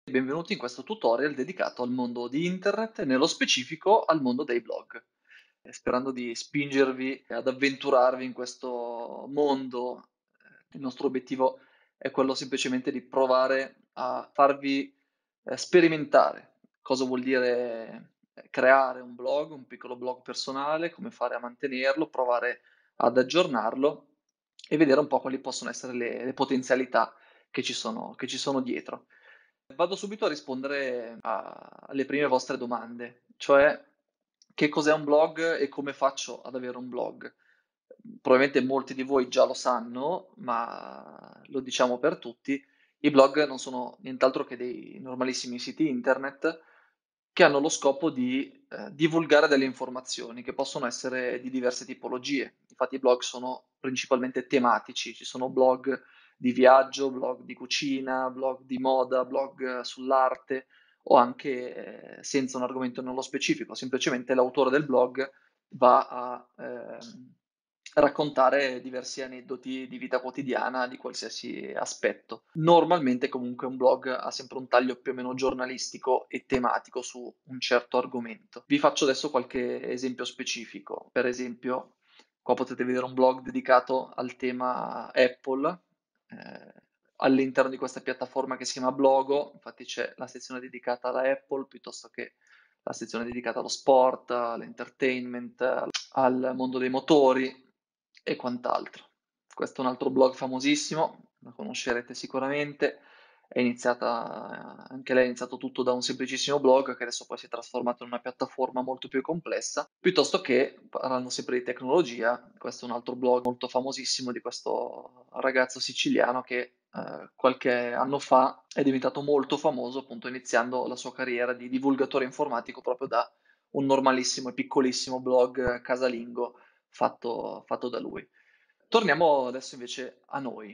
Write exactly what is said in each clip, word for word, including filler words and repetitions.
Benvenuti in questo tutorial dedicato al mondo di internet e nello specifico al mondo dei blog. Eh, Sperando di spingervi ad avventurarvi in questo mondo, eh, il nostro obiettivo è quello semplicemente di provare a farvi eh, sperimentare cosa vuol dire eh, creare un blog, un piccolo blog personale, come fare a mantenerlo, provare ad aggiornarlo e vedere un po' quali possono essere le, le potenzialità che ci sono, che ci sono dietro. Vado subito a rispondere a- alle prime vostre domande, cioè che cos'è un blog e come faccio ad avere un blog. Probabilmente molti di voi già lo sanno, ma lo diciamo per tutti, i blog non sono nient'altro che dei normalissimi siti internet che hanno lo scopo di eh, divulgare delle informazioni che possono essere di diverse tipologie. Infatti i blog sono principalmente tematici, ci sono blog di viaggio, blog di cucina, blog di moda, blog eh, sull'arte o anche eh, senza un argomento nello specifico, semplicemente l'autore del blog va a ehm, raccontare diversi aneddoti di vita quotidiana di qualsiasi aspetto. Normalmente comunque un blog ha sempre un taglio più o meno giornalistico e tematico su un certo argomento. Vi faccio adesso qualche esempio specifico. Per esempio, qua potete vedere un blog dedicato al tema Apple, eh, all'interno di questa piattaforma che si chiama Blogo, infatti c'è la sezione dedicata alla Apple piuttosto che la sezione dedicata allo sport, all'entertainment, al al mondo dei motori e quant'altro. Questo è un altro blog famosissimo, lo conoscerete sicuramente. È iniziata, anche lei è iniziato tutto da un semplicissimo blog che adesso poi si è trasformato in una piattaforma molto più complessa, piuttosto che, parlando sempre di tecnologia, questo è un altro blog molto famosissimo di questo ragazzo siciliano che eh, qualche anno fa è diventato molto famoso, appunto iniziando la sua carriera di divulgatore informatico proprio da un normalissimo e piccolissimo blog casalingo fatto, fatto da lui. Torniamo adesso invece a noi.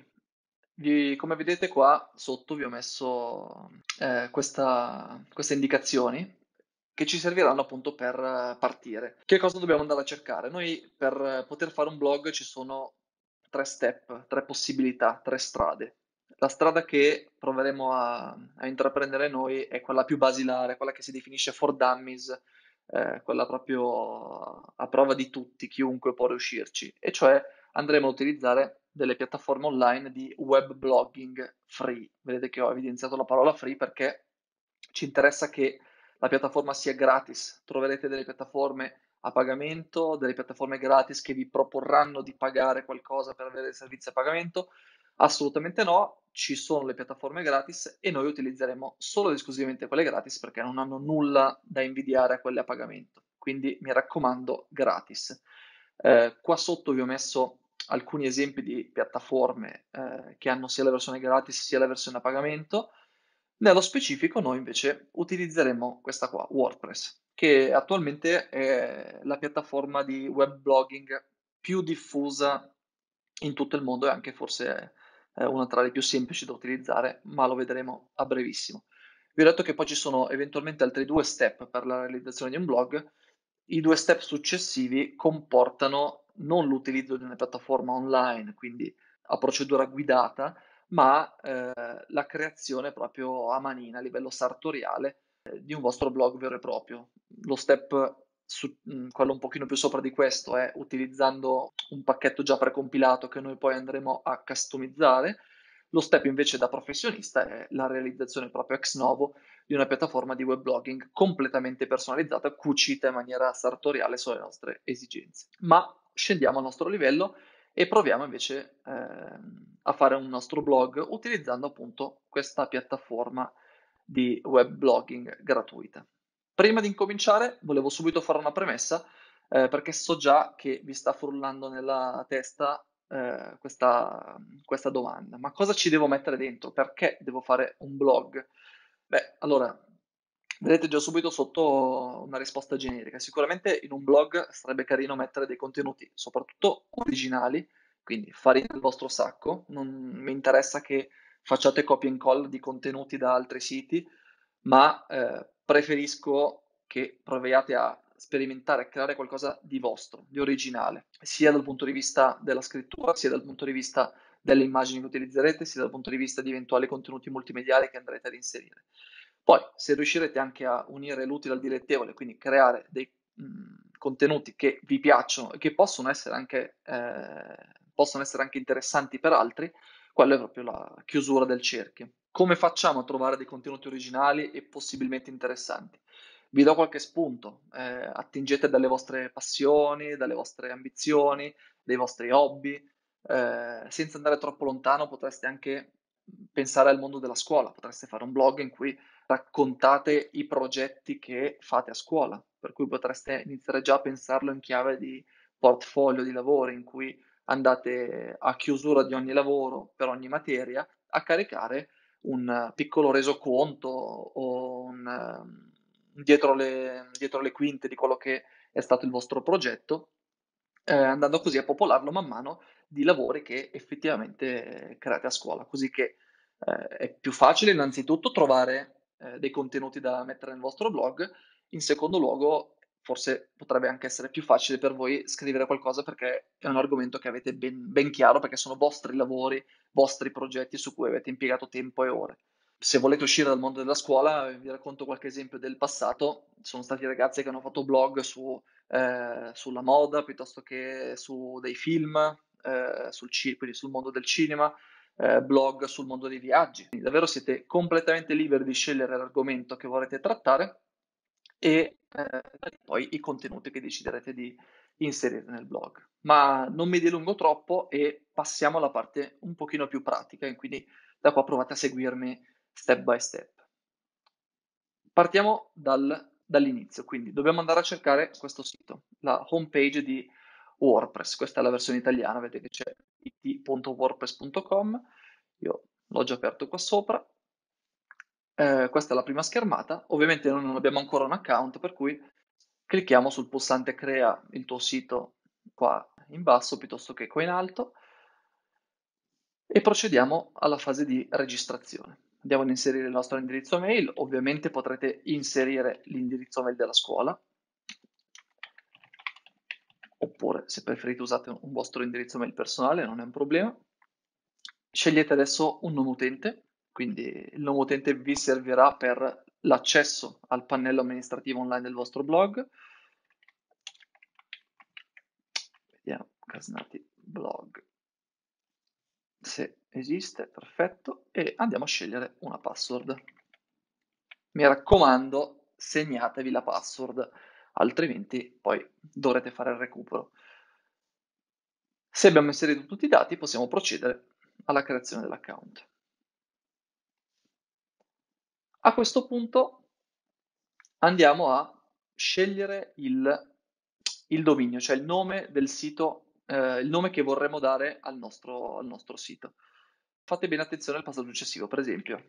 Vi- come vedete qua sotto vi ho messo eh, questa- queste indicazioni che ci serviranno appunto per eh, partire. Che cosa dobbiamo andare a cercare? Noi per eh, poter fare un blog ci sono tre step, tre possibilità, tre strade. La strada che proveremo a, a intraprendere noi è quella più basilare, quella che si definisce for dummies, eh, quella proprio a prova di tutti, chiunque può riuscirci, e cioè andremo a utilizzare delle piattaforme online di web blogging free. Vedete che ho evidenziato la parola free perché ci interessa che la piattaforma sia gratis. Troverete delle piattaforme a pagamento, delle piattaforme gratis che vi proporranno di pagare qualcosa per avere dei servizi a pagamento. Assolutamente no, ci sono le piattaforme gratis e noi utilizzeremo solo ed esclusivamente quelle gratis perché non hanno nulla da invidiare a quelle a pagamento. Quindi mi raccomando, gratis. Eh, qua sotto vi ho messo alcuni esempi di piattaforme eh, che hanno sia la versione gratis sia la versione a pagamento. Nello specifico, noi invece utilizzeremo questa qua, WordPress, che attualmente è la piattaforma di web blogging più diffusa in tutto il mondo e anche forse è una tra le più semplici da utilizzare, ma lo vedremo a brevissimo. Vi ho detto che poi ci sono eventualmente altri due step per la realizzazione di un blog. I due step successivi comportano non l'utilizzo di una piattaforma online, quindi a procedura guidata, ma eh, la creazione proprio a manina, a livello sartoriale, eh, di un vostro blog vero e proprio. Lo step, su- mh, quello un pochino più sopra di questo, è utilizzando un pacchetto già precompilato che noi poi andremo a customizzare. Lo step invece da professionista è la realizzazione proprio ex novo di una piattaforma di web blogging completamente personalizzata, cucita in maniera sartoriale sulle nostre esigenze. Ma scendiamo al nostro livello e proviamo invece ehm, a fare un nostro blog utilizzando appunto questa piattaforma di web blogging gratuita. Prima di incominciare, volevo subito fare una premessa eh, perché so già che vi sta frullando nella testa eh, questa, questa domanda. Ma cosa ci devo mettere dentro? Perché devo fare un blog? Beh, allora, vedete già subito sotto una risposta generica. Sicuramente in un blog sarebbe carino mettere dei contenuti, soprattutto originali, quindi farina nel vostro sacco. Non mi interessa che facciate copia e incolla di contenuti da altri siti, ma eh, preferisco che proviate a sperimentare, a creare qualcosa di vostro, di originale, sia dal punto di vista della scrittura, sia dal punto di vista delle immagini che utilizzerete, sia dal punto di vista di eventuali contenuti multimediali che andrete ad inserire. Poi, se riuscirete anche a unire l'utile al dilettevole, quindi creare dei mh, contenuti che vi piacciono e che possono essere anche, eh, possono essere anche interessanti per altri, quella è proprio la chiusura del cerchio. Come facciamo a trovare dei contenuti originali e possibilmente interessanti? Vi do qualche spunto, eh, attingete dalle vostre passioni, dalle vostre ambizioni, dai vostri hobby, eh, senza andare troppo lontano potreste anche pensare al mondo della scuola, potreste fare un blog in cui raccontate i progetti che fate a scuola, per cui potreste iniziare già a pensarlo in chiave di portfolio di lavori, in cui andate a chiusura di ogni lavoro per ogni materia a caricare un piccolo resoconto o un, um, dietro le, dietro le quinte di quello che è stato il vostro progetto, eh, andando così a popolarlo man mano di lavori che effettivamente eh, create a scuola, così che eh, è più facile innanzitutto trovare eh, dei contenuti da mettere nel vostro blog, in secondo luogo forse potrebbe anche essere più facile per voi scrivere qualcosa perché è un argomento che avete ben, ben chiaro, perché sono vostri lavori, vostri progetti su cui avete impiegato tempo e ore. Se volete uscire dal mondo della scuola, vi racconto qualche esempio del passato. Sono stati ragazzi che hanno fatto blog su, eh, sulla moda piuttosto che su dei film, eh, sul ci- quindi sul mondo del cinema, eh, blog sul mondo dei viaggi. Quindi davvero siete completamente liberi di scegliere l'argomento che vorrete trattare e eh, poi i contenuti che deciderete di inserire nel blog. Ma non mi dilungo troppo e passiamo alla parte un pochino più pratica, e quindi da qua provate a seguirmi step by step. Partiamo dal- dall'inizio, quindi dobbiamo andare a cercare questo sito, la home page di WordPress. Questa è la versione italiana, vedete che c'è it punto wordpress punto com, io l'ho già aperto qua sopra. Eh, questa è la prima schermata, ovviamente noi non abbiamo ancora un account, per cui clicchiamo sul pulsante crea il tuo sito qua in basso piuttosto che qua in alto e procediamo alla fase di registrazione. Andiamo ad inserire il nostro indirizzo mail, ovviamente potrete inserire l'indirizzo mail della scuola, oppure se preferite usate un vostro indirizzo mail personale, non è un problema. Scegliete adesso un nome utente, quindi il nome utente vi servirà per l'accesso al pannello amministrativo online del vostro blog. Vediamo, Casnati blog, se esiste, perfetto, e andiamo a scegliere una password. Mi raccomando, segnatevi la password, altrimenti poi dovrete fare il recupero. Se abbiamo inserito tutti i dati, possiamo procedere alla creazione dell'account. A questo punto andiamo a scegliere il, il dominio, cioè il nome del sito, eh, il nome che vorremmo dare al nostro, al nostro sito. Fate bene attenzione al passaggio successivo, per esempio,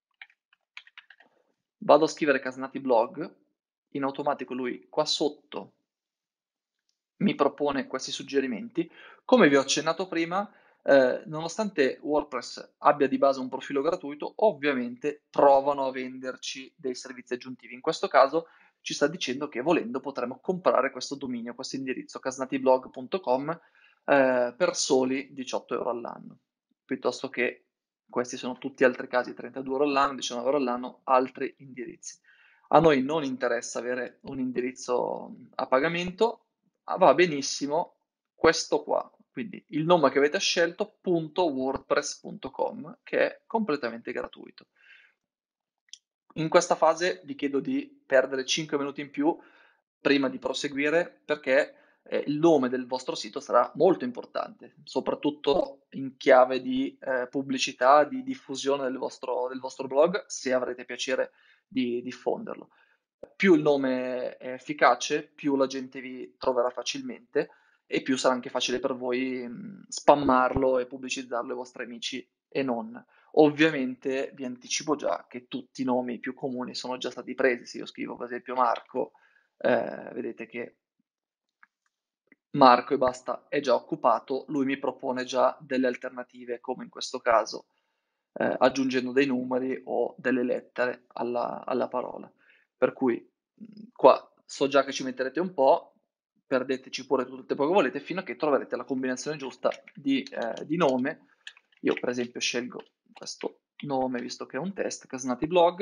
vado a scrivere Casnati blog, in automatico lui qua sotto mi propone questi suggerimenti. Come vi ho accennato prima, eh, nonostante WordPress abbia di base un profilo gratuito, ovviamente provano a venderci dei servizi aggiuntivi. In questo caso ci sta dicendo che volendo potremo comprare questo dominio, questo indirizzo casnatiblog punto com eh, per soli diciotto euro all'anno, piuttosto che questi sono tutti altri casi, trentadue euro all'anno, diciannove euro all'anno, altri indirizzi. A noi non interessa avere un indirizzo a pagamento, ah, va benissimo questo qua, quindi il nome che avete scelto, .wordpress punto com, che è completamente gratuito. In questa fase vi chiedo di perdere cinque minuti in più prima di proseguire perché eh, il nome del vostro sito sarà molto importante, soprattutto in chiave di eh, pubblicità, di diffusione del vostro, del vostro blog, se avrete piacere di diffonderlo. Più il nome è efficace, più la gente vi troverà facilmente e più sarà anche facile per voi mh, spammarlo e pubblicizzarlo ai vostri amici e non. Ovviamente vi anticipo già che tutti i nomi più comuni sono già stati presi. Se io scrivo per esempio Marco, eh, vedete che Marco e basta è già occupato, lui mi propone già delle alternative, come in questo caso, eh, aggiungendo dei numeri o delle lettere alla, alla parola. Per cui mh, qua so già che ci metterete un po', perdeteci pure tutto il tempo che volete fino a che troverete la combinazione giusta di, eh, di nome. Io per esempio scelgo questo nome, visto che è un test, Casnati Blog,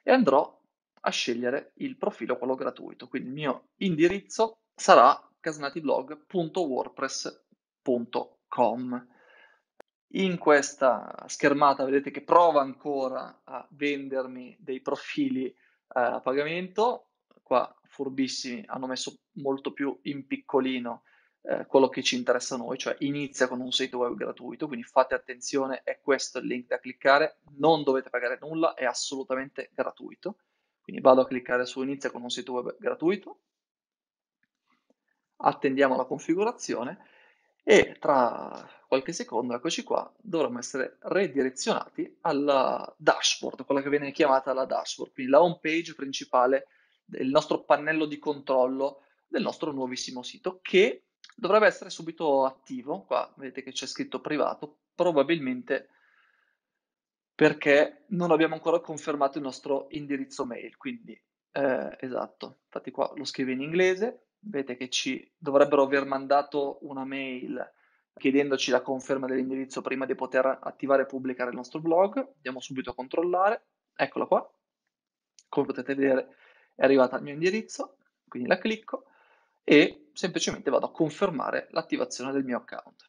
e andrò a scegliere il profilo, quello gratuito. Quindi il mio indirizzo sarà casnatiblog punto wordpress punto com. In questa schermata vedete che prova ancora a vendermi dei profili eh, a pagamento. Qua furbissimi hanno messo molto più in piccolino eh, quello che ci interessa a noi, cioè inizia con un sito web gratuito, quindi fate attenzione, è questo il link da cliccare, non dovete pagare nulla, è assolutamente gratuito. Quindi vado a cliccare su inizia con un sito web gratuito, attendiamo la configurazione e tra qualche secondo, eccoci qua, dovremmo essere redirezionati alla dashboard, quella che viene chiamata la dashboard, quindi la home page principale del nostro pannello di controllo del nostro nuovissimo sito, che dovrebbe essere subito attivo. Qua vedete che c'è scritto privato, probabilmente perché non abbiamo ancora confermato il nostro indirizzo mail, quindi eh, esatto, infatti qua lo scrivo in inglese, vedete che ci dovrebbero aver mandato una mail chiedendoci la conferma dell'indirizzo prima di poter attivare e pubblicare il nostro blog. Andiamo subito a controllare, eccola qua, come potete vedere è arrivata al mio indirizzo, quindi la clicco e semplicemente vado a confermare l'attivazione del mio account.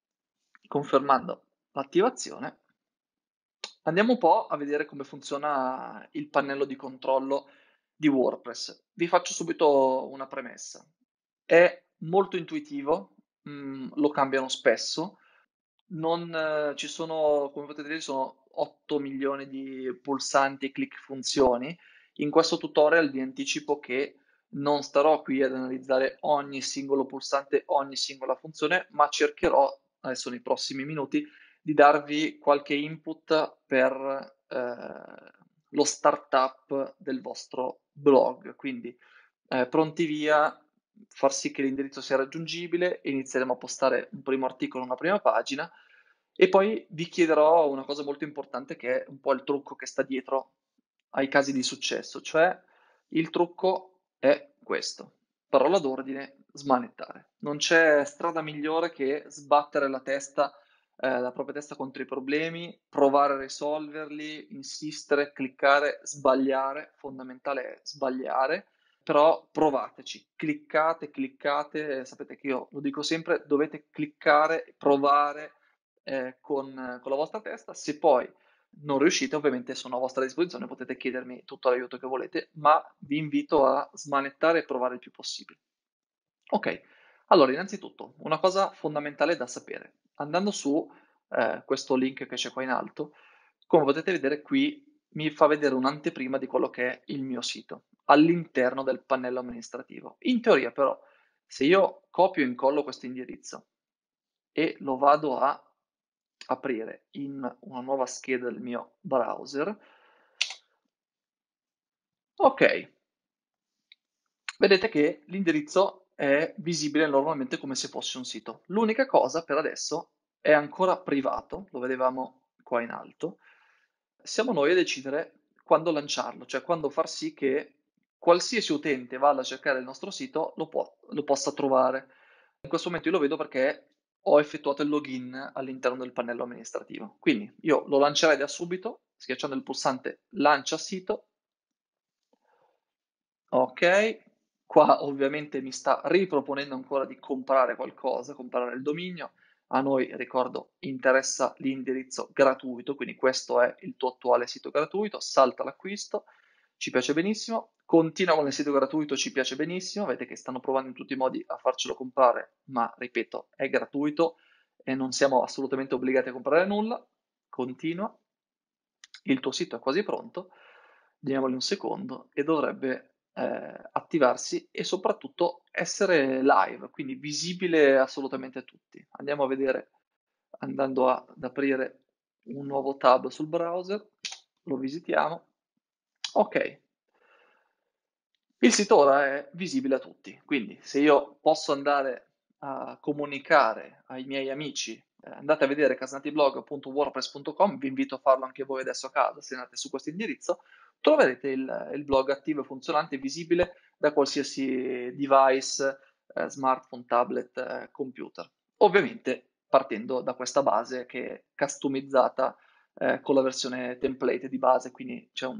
Confermando l'attivazione, andiamo un po' a vedere come funziona il pannello di controllo di WordPress. Vi faccio subito una premessa. È molto intuitivo, mh, lo cambiano spesso, non eh, ci sono, come potete vedere, sono otto milioni di pulsanti e click funzioni. In questo tutorial vi anticipo che non starò qui ad analizzare ogni singolo pulsante, ogni singola funzione, ma cercherò, adesso nei prossimi minuti, di darvi qualche input per eh, lo startup del vostro blog. Quindi eh, pronti via, far sì che l'indirizzo sia raggiungibile, inizieremo a postare un primo articolo, una prima pagina e poi vi chiederò una cosa molto importante che è un po' il trucco che sta dietro ai casi di successo, cioè il trucco è questo. Parola d'ordine, smanettare. Non c'è strada migliore che sbattere la testa, eh, la propria testa contro i problemi, provare a risolverli, insistere, cliccare, sbagliare. Fondamentale è sbagliare, però provateci, cliccate, cliccate, sapete che io lo dico sempre, dovete cliccare, provare eh, con, con la vostra testa. Se poi non riuscite, ovviamente sono a vostra disposizione, potete chiedermi tutto l'aiuto che volete, ma vi invito a smanettare e provare il più possibile. Ok, allora innanzitutto una cosa fondamentale da sapere. Andando su eh, questo link che c'è qua in alto, come potete vedere qui mi fa vedere un'anteprima di quello che è il mio sito all'interno del pannello amministrativo. In teoria però, se io copio e incollo questo indirizzo e lo vado a aprire in una nuova scheda del mio browser, ok, vedete che l'indirizzo è visibile normalmente come se fosse un sito. L'unica cosa per adesso è ancora privato, lo vedevamo qua in alto. Siamo noi a decidere quando lanciarlo, cioè quando far sì che qualsiasi utente vada a cercare il nostro sito lo, può, lo possa trovare. In questo momento io lo vedo perché ho effettuato il login all'interno del pannello amministrativo. Quindi io lo lancerei da subito, schiacciando il pulsante lancia sito. Ok, qua ovviamente mi sta riproponendo ancora di comprare qualcosa, comprare il dominio. A noi, ricordo, interessa l'indirizzo gratuito, quindi questo è il tuo attuale sito gratuito, salta l'acquisto, ci piace benissimo, continua con il sito gratuito, ci piace benissimo, vedete che stanno provando in tutti i modi a farcelo comprare, ma ripeto, è gratuito e non siamo assolutamente obbligati a comprare nulla, continua, il tuo sito è quasi pronto, diamogli un secondo e dovrebbe eh, attivarsi e soprattutto essere live, quindi visibile assolutamente a tutti. Andiamo a vedere andando a- ad aprire un nuovo tab sul browser, lo visitiamo. Ok, il sito ora è visibile a tutti, quindi se io posso andare a comunicare ai miei amici, eh, andate a vedere casnatiblog punto wordpress punto com, vi invito a farlo anche voi adesso a casa, se andate su questo indirizzo, troverete il, il blog attivo e funzionante, visibile da qualsiasi device, eh, smartphone, tablet, eh, computer. Ovviamente partendo da questa base che è customizzata eh, con la versione template di base, quindi c'è un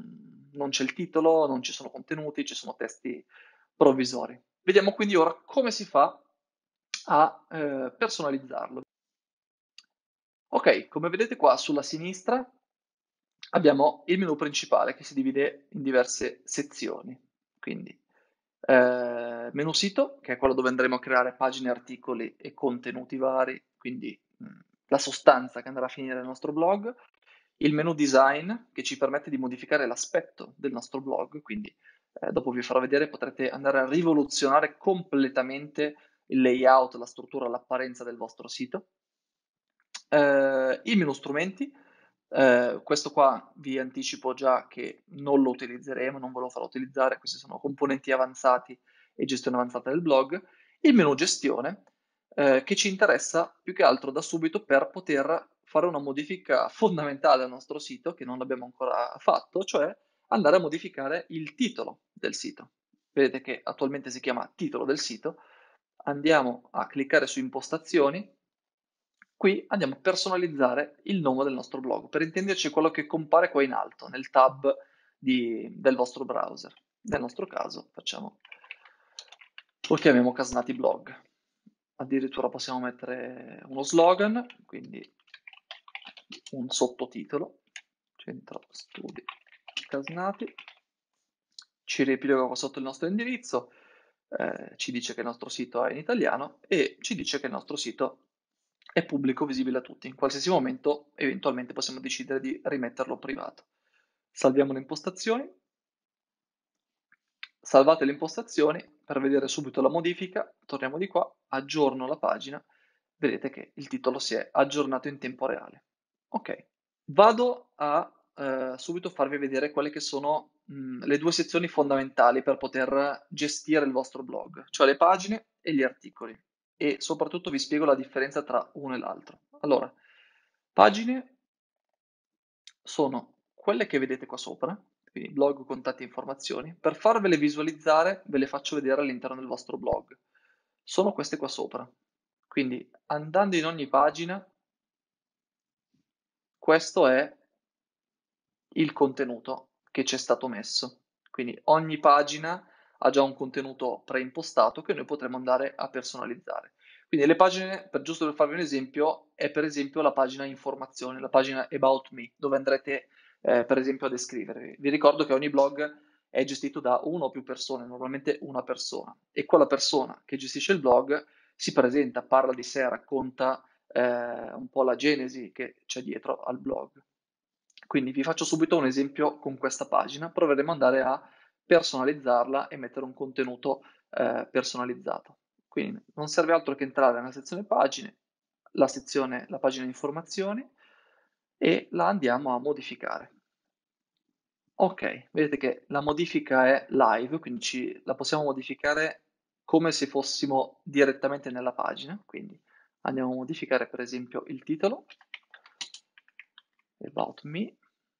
non c'è il titolo, non ci sono contenuti, ci sono testi provvisori. Vediamo quindi ora come si fa a eh, personalizzarlo. Ok, come vedete qua sulla sinistra abbiamo il menu principale che si divide in diverse sezioni. Quindi eh, menu sito, che è quello dove andremo a creare pagine, articoli e contenuti vari, quindi mh, la sostanza che andrà a finire nel nostro blog. Il menu design, che ci permette di modificare l'aspetto del nostro blog, quindi eh, dopo vi farò vedere, potrete andare a rivoluzionare completamente il layout, la struttura, l'apparenza del vostro sito. Eh, il menu strumenti, eh, questo qua vi anticipo già che non lo utilizzeremo, non ve lo farò utilizzare, questi sono componenti avanzati e gestione avanzata del blog. Il menu gestione, eh, che ci interessa più che altro da subito per poter fare una modifica fondamentale al nostro sito che non abbiamo ancora fatto, cioè andare a modificare il titolo del sito. Vedete che attualmente si chiama titolo del sito. Andiamo a cliccare su impostazioni. Qui andiamo a personalizzare il nome del nostro blog, per intenderci quello che compare qua in alto, nel tab di- del vostro browser. Nel nostro caso facciamo, lo chiamiamo Casnati Blog. Addirittura possiamo mettere uno slogan, quindi un sottotitolo, Centro Studi Casnati, ci riepiloga qua sotto il nostro indirizzo, eh, ci dice che il nostro sito è in italiano e ci dice che il nostro sito è pubblico, visibile a tutti. In qualsiasi momento, eventualmente, possiamo decidere di rimetterlo privato. Salviamo le impostazioni. Salvate le impostazioni per vedere subito la modifica. Torniamo di qua, aggiorno la pagina. Vedete che il titolo si è aggiornato in tempo reale. Ok, vado a eh, subito farvi vedere quelle che sono mh, le due sezioni fondamentali per poter gestire il vostro blog, cioè le pagine e gli articoli. E soprattutto vi spiego la differenza tra uno e l'altro. Allora, pagine sono quelle che vedete qua sopra, quindi blog, contatti e informazioni. Per farvele visualizzare, ve le faccio vedere all'interno del vostro blog. Sono queste qua sopra. Quindi andando in ogni pagina, questo è il contenuto che ci è stato messo. Quindi ogni pagina ha già un contenuto preimpostato che noi potremo andare a personalizzare. Quindi le pagine, per giusto per farvi un esempio, è per esempio la pagina informazioni, la pagina About Me, dove andrete eh, per esempio a descrivervi. Vi ricordo che ogni blog è gestito da una o più persone, normalmente una persona, e quella persona che gestisce il blog si presenta, parla di sé, racconta eh, un po' la genesi che c'è dietro al blog. Quindi vi faccio subito un esempio con questa pagina, proveremo ad andare a personalizzarla e mettere un contenuto eh, personalizzato. Quindi non serve altro che entrare nella sezione pagine, la sezione, la pagina informazioni e la andiamo a modificare. Ok, vedete che la modifica è live, quindi ci- la possiamo modificare come se fossimo direttamente nella pagina. Quindi andiamo a modificare per esempio il titolo, About Me,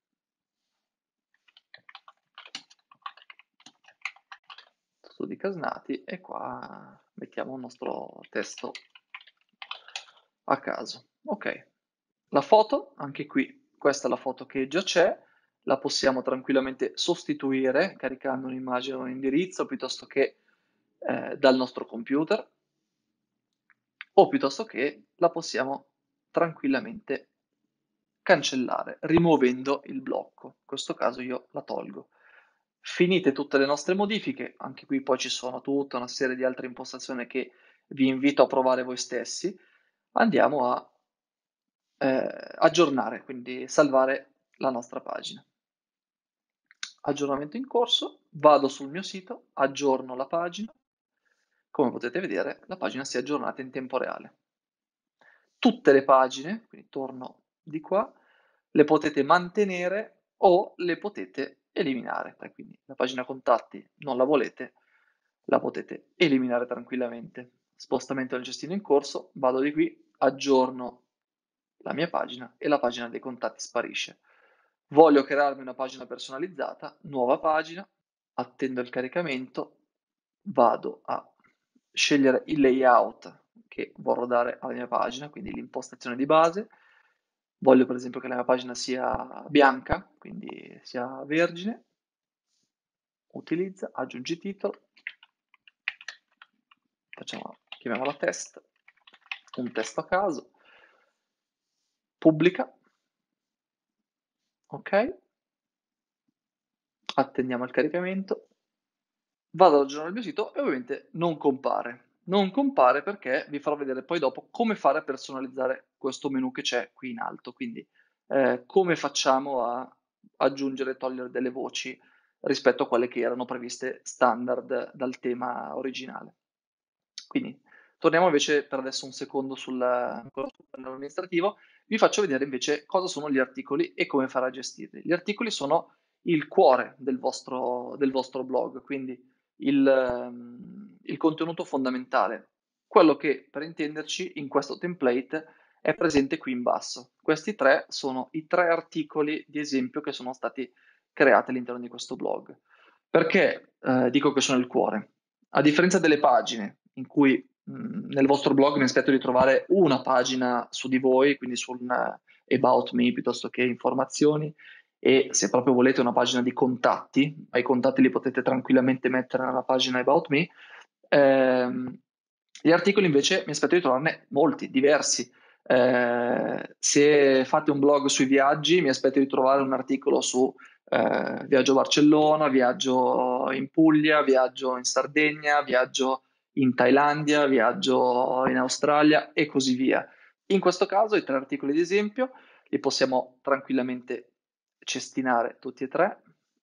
Studi Casnati, e qua mettiamo il nostro testo a caso. Ok, la foto, anche qui, questa è la foto che già c'è, la possiamo tranquillamente sostituire caricando un'immagine o un indirizzo piuttosto che eh, dal nostro computer, o piuttosto che la possiamo tranquillamente cancellare rimuovendo il blocco. In questo caso io la tolgo. Finite tutte le nostre modifiche, anche qui poi ci sono tutta una serie di altre impostazioni che vi invito a provare voi stessi. Andiamo a eh, aggiornare, quindi salvare la nostra pagina. Aggiornamento in corso, vado sul mio sito, aggiorno la pagina. Come potete vedere, la pagina si è aggiornata in tempo reale. Tutte le pagine, quindi torno di qua, le potete mantenere o le potete eliminare. Quindi la pagina contatti non la volete, la potete eliminare tranquillamente. Spostamento del cestino in corso, vado di qui, aggiorno la mia pagina e la pagina dei contatti sparisce. Voglio crearmi una pagina personalizzata, nuova pagina, attendo il caricamento, vado a scegliere il layout che vorrò dare alla mia pagina, quindi l'impostazione di base. Voglio per esempio che la mia pagina sia bianca, quindi sia vergine. utilizza, aggiungi titolo, facciamo, chiamiamola test, un testo a caso, pubblica, ok, attendiamo il caricamento, vado ad aggiornare il mio sito e ovviamente non compare. Non compare perché vi farò vedere poi dopo come fare a personalizzare questo menu che c'è qui in alto, quindi eh, come facciamo a aggiungere e togliere delle voci rispetto a quelle che erano previste standard dal tema originale. Quindi torniamo invece per adesso un secondo sul sull'amministrativo, vi faccio vedere invece cosa sono gli articoli e come fare a gestirli. Gli articoli sono il cuore del vostro, del vostro blog, quindi il, ehm, il contenuto fondamentale, quello che per intenderci in questo template è presente qui in basso. Questi tre sono i tre articoli di esempio che sono stati creati all'interno di questo blog. Perché eh, dico che sono il cuore? A differenza delle pagine in cui mh, nel vostro blog mi aspetto di trovare una pagina su di voi, quindi su un eh, about me piuttosto che informazioni, e se proprio volete una pagina di contatti, ma i contatti li potete tranquillamente mettere nella pagina about me. Ehm, gli articoli invece mi aspetto di trovarne molti, diversi. Eh, se fate un blog sui viaggi, mi aspetto di trovare un articolo su eh, viaggio a Barcellona, viaggio in Puglia, viaggio in Sardegna, viaggio in Thailandia, viaggio in Australia e così via. In questo caso i tre articoli di esempio li possiamo tranquillamente cestinare tutti e tre.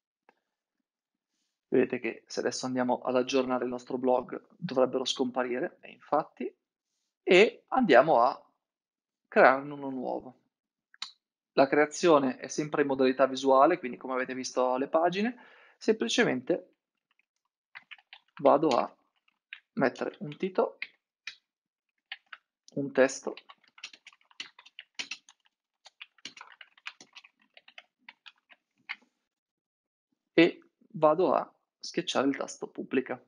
Vedete che se adesso andiamo ad aggiornare il nostro blog dovrebbero scomparire, e infatti, e andiamo a crearne uno nuovo. La creazione è sempre in modalità visuale, quindi come avete visto alle pagine, semplicemente vado a mettere un titolo, un testo e vado a schiacciare il tasto pubblica.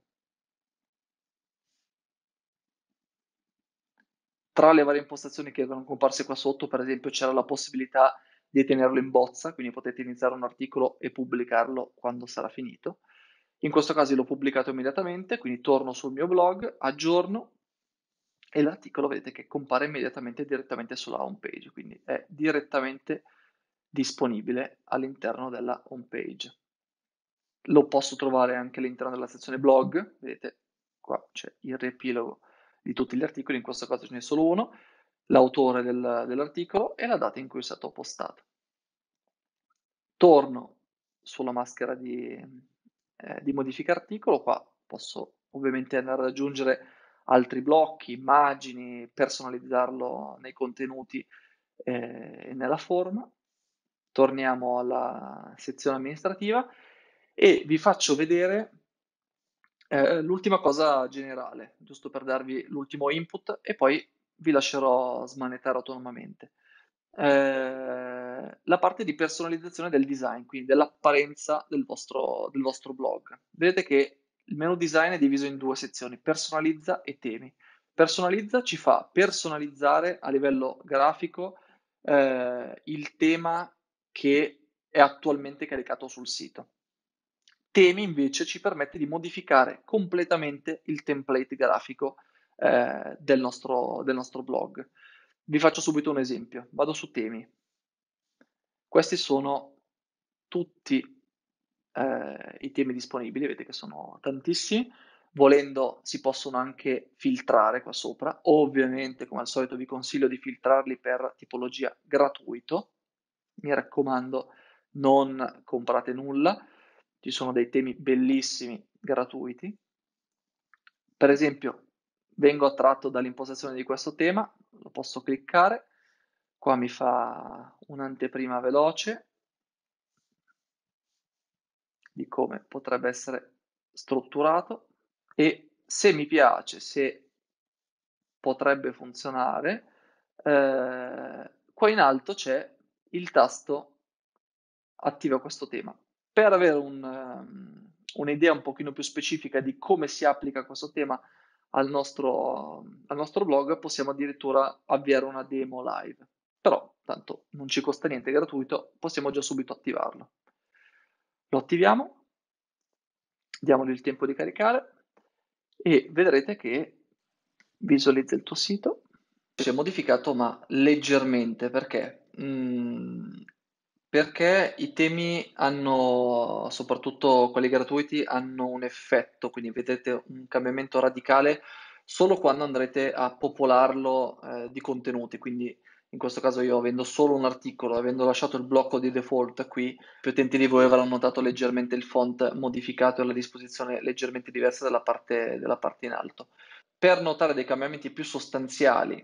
Tra le varie impostazioni che erano comparse qua sotto, per esempio, c'era la possibilità di tenerlo in bozza, quindi potete iniziare un articolo e pubblicarlo quando sarà finito. In questo caso l'ho pubblicato immediatamente, quindi torno sul mio blog, aggiorno e l'articolo vedete che compare immediatamente direttamente sulla home page, quindi è direttamente disponibile all'interno della home page. Lo posso trovare anche all'interno della sezione blog, vedete qua c'è il riepilogo di tutti gli articoli, in questo caso ce n'è solo uno, l'autore del- dell'articolo e la data in cui è stato postato. Torno sulla maschera di, eh, di modifica articolo, qua posso ovviamente andare ad aggiungere altri blocchi, immagini, personalizzarlo nei contenuti eh, e nella forma. Torniamo alla sezione amministrativa e vi faccio vedere eh, l'ultima cosa generale, giusto per darvi l'ultimo input e poi vi lascerò smanettare autonomamente. Eh, la parte di personalizzazione del design, quindi dell'apparenza del vostro, del vostro blog. Vedete che il menu design è diviso in due sezioni, personalizza e temi. Personalizza ci fa personalizzare a livello grafico eh, il tema che è attualmente caricato sul sito. Temi invece ci permette di modificare completamente il template grafico eh, del nostro, del nostro blog. Vi faccio subito un esempio. Vado su temi. Questi sono tutti eh, i temi disponibili, vedete che sono tantissimi. Volendo si possono anche filtrare qua sopra. Ovviamente, come al solito, vi consiglio di filtrarli per tipologia gratuito. Mi raccomando, non comprate nulla. Ci sono dei temi bellissimi gratuiti. Per esempio, vengo attratto dall'impostazione di questo tema, lo posso cliccare, qua mi fa un'anteprima veloce di come potrebbe essere strutturato e se mi piace, se potrebbe funzionare, eh, qua in alto c'è il tasto attiva questo tema. Per avere un, um, un'idea un pochino più specifica di come si applica questo tema al nostro, al nostro blog, possiamo addirittura avviare una demo live. Però, tanto non ci costa niente, è gratuito, possiamo già subito attivarlo. Lo attiviamo diamogli il tempo di caricare e vedrete che visualizza il tuo sito. Si è modificato ma leggermente perché? Mm, perché i temi hanno, soprattutto quelli gratuiti, hanno un effetto, quindi vedete un cambiamento radicale solo quando andrete a popolarlo eh, di contenuti, quindi in questo caso io avendo solo un articolo, avendo lasciato il blocco di default qui, più utenti di voi avranno notato leggermente il font modificato e la disposizione leggermente diversa della parte, della parte in alto. Per notare dei cambiamenti più sostanziali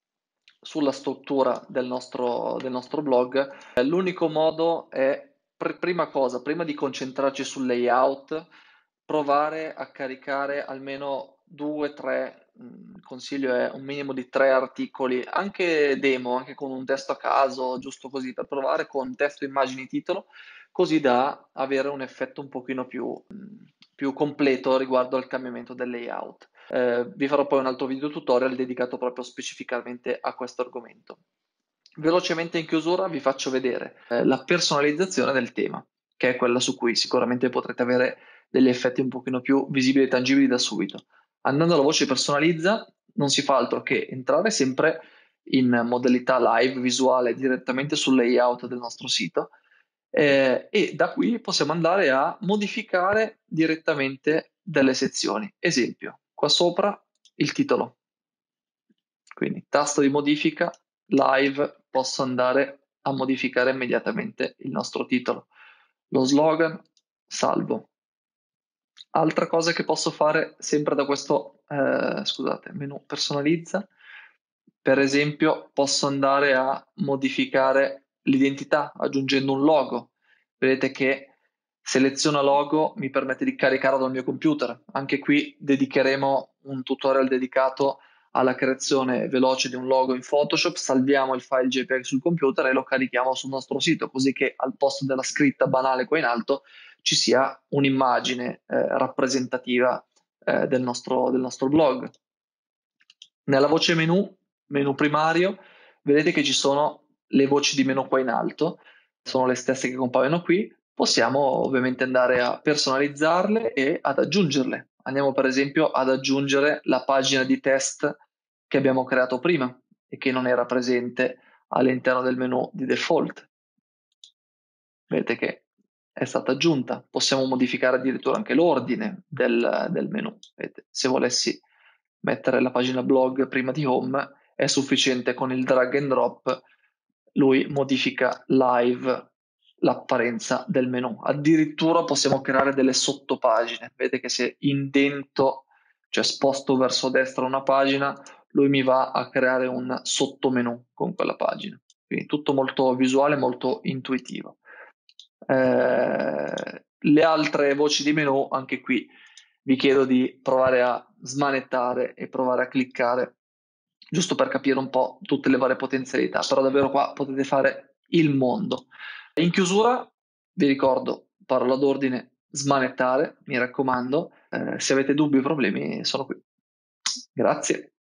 sulla struttura del nostro, del nostro blog, eh, l'unico modo è, pr- prima cosa, prima di concentrarci sul layout, provare a caricare almeno due, tre, mh, il consiglio è un minimo di tre articoli, anche demo, anche con un testo a caso, giusto così, per provare con testo, immagini, titolo, così da avere un effetto un pochino più, mh, più completo riguardo al cambiamento del layout. Eh, vi farò poi un altro video tutorial dedicato proprio specificamente a questo argomento. Velocemente in chiusura vi faccio vedere eh, la personalizzazione del tema, che è quella su cui sicuramente potrete avere degli effetti un pochino più visibili e tangibili da subito. Andando alla voce personalizza, non si fa altro che entrare sempre in modalità live visuale direttamente sul layout del nostro sito eh, e da qui possiamo andare a modificare direttamente delle sezioni. Esempio, qua sopra il titolo. Quindi tasto di modifica, live, posso andare a modificare immediatamente il nostro titolo. Lo slogan, salvo. Altra cosa che posso fare sempre da questo, eh, scusate, menu personalizza, per esempio posso andare a modificare l'identità aggiungendo un logo. Vedete che seleziona logo mi permette di caricarlo dal mio computer. Anche qui dedicheremo un tutorial dedicato alla creazione veloce di un logo in Photoshop, salviamo il file JPEG sul computer e lo carichiamo sul nostro sito, così che al posto della scritta banale qua in alto ci sia un'immagine eh, rappresentativa eh, del nostro, del nostro blog. Nella voce menu, menu primario, vedete che ci sono le voci di menu qua in alto, sono le stesse che compaiono qui. Possiamo ovviamente andare a personalizzarle e ad aggiungerle. Andiamo per esempio ad aggiungere la pagina di test che abbiamo creato prima e che non era presente all'interno del menu di default. Vedete che è stata aggiunta. Possiamo modificare addirittura anche l'ordine del, del menu. Vedete, se volessi mettere la pagina blog prima di home, è sufficiente con il drag and drop, lui modifica live l'apparenza del menu. Addirittura possiamo creare delle sottopagine. Vedete che se indento, cioè sposto verso destra una pagina, lui mi va a creare un sottomenu con quella pagina. Quindi tutto molto visuale, molto intuitivo. Eh, le altre voci di menu, anche qui vi chiedo di provare a smanettare e provare a cliccare, giusto per capire un po' tutte le varie potenzialità, però davvero qua potete fare il mondo. In chiusura, vi ricordo, parola d'ordine, smanettare, mi raccomando. Eh, se avete dubbi o problemi, sono qui. Grazie.